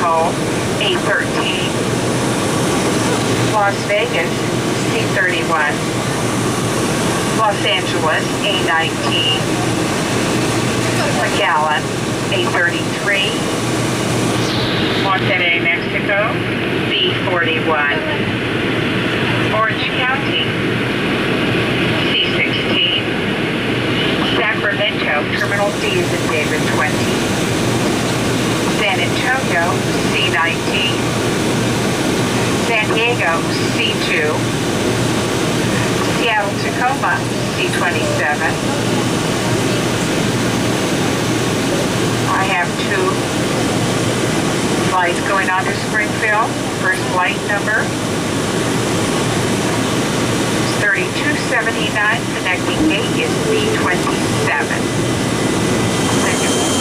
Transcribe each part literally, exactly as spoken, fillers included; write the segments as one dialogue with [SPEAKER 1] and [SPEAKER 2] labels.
[SPEAKER 1] Mexico, A thirteen. Las Vegas, C thirty-one. Los Angeles, A nineteen. McAllen, A thirty-three. Monterrey, Mexico, B forty-one. Orange County, C sixteen. Sacramento, Terminal D is in David, twenty. San Antonio, C nineteen. San Diego, C two. Seattle, Tacoma, C twenty-seven. I have two flights going on to Springfield. First flight number is thirty-two seventy-nine. Connecting gate is B twenty-seven. Thank you.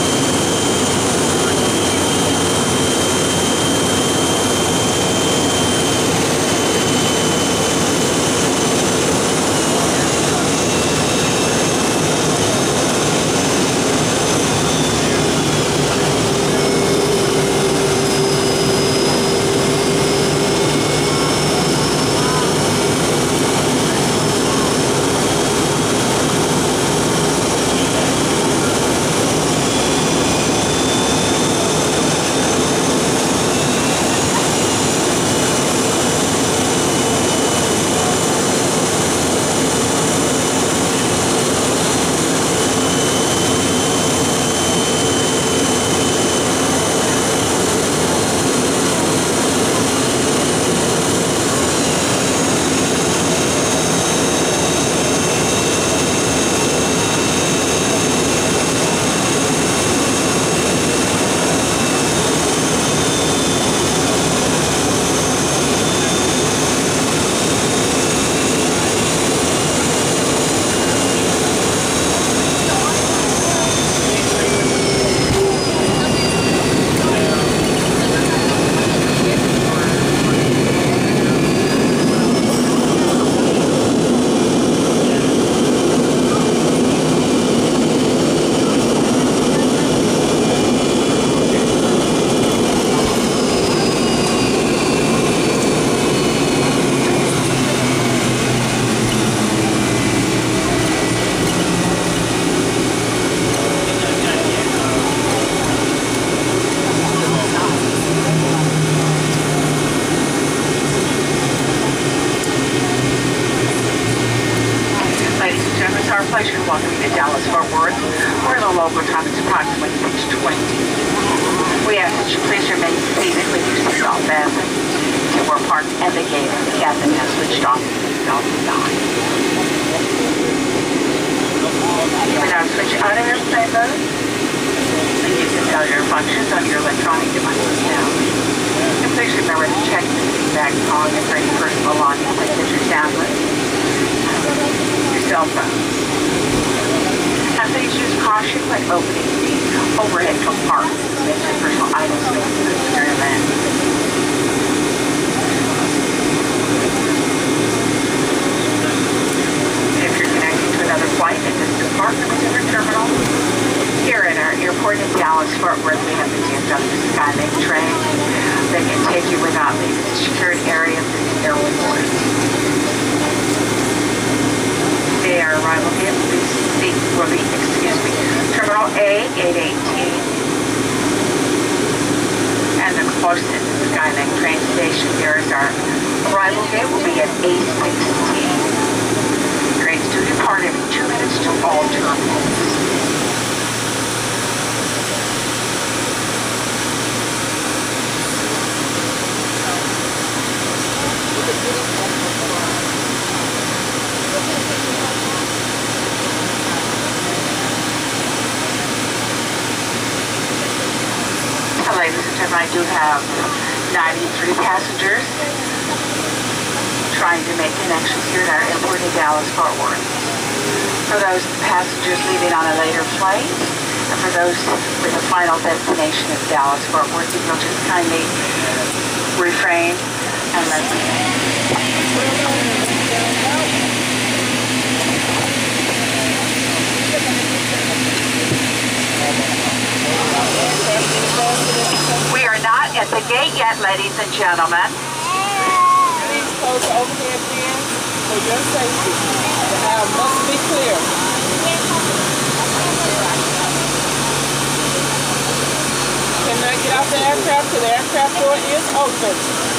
[SPEAKER 1] I do have ninety-three passengers trying to make connections here at our airport in Dallas-Fort Worth. For those passengers leaving on a later flight, and for those with a final destination of Dallas-Fort Worth, if you'll just kindly refrain and let me know. We are not at the gate yet, ladies and gentlemen.
[SPEAKER 2] Please close the overhead bins for your safety. The aisle must be clear. Cannot get off the aircraft till the aircraft door is open.